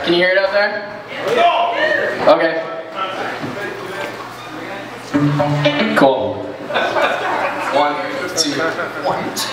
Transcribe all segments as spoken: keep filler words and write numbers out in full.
Can you hear it out there? Okay. Cool. One, two, one, two.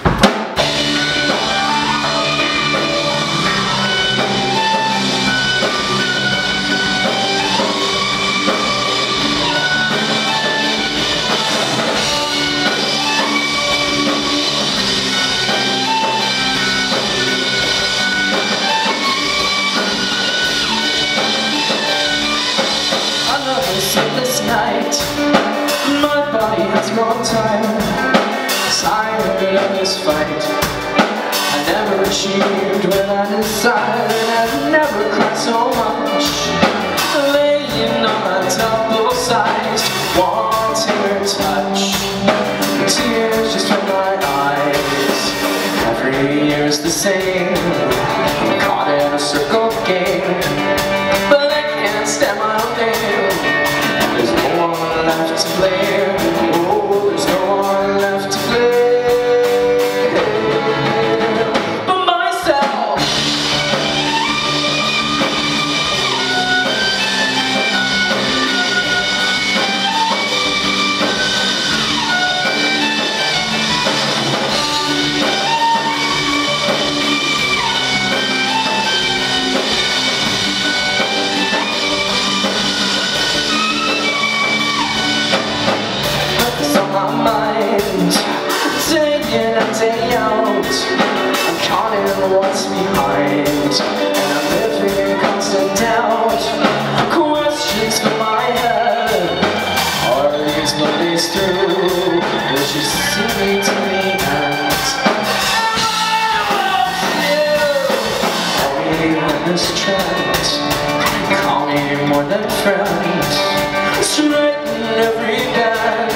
Sleepless night, my body has grown tired, tired of this fight. I never achieved what I desired, and I've never cried so much, laying on my double sides, wanting her touch. Tears just from my eyes. Every year's the same, I'm caught in a circle game, but I can't stand my own name. There's no one left to blame. Oh, there's no one left to blame but myself. Day in and day out, I'm counting what's behind, and I'm living in constant doubt. Questions fill my head. Are these Mondays through? Will she see me to the end? Are we in this trend? Call me more than friend. Straighten every bend.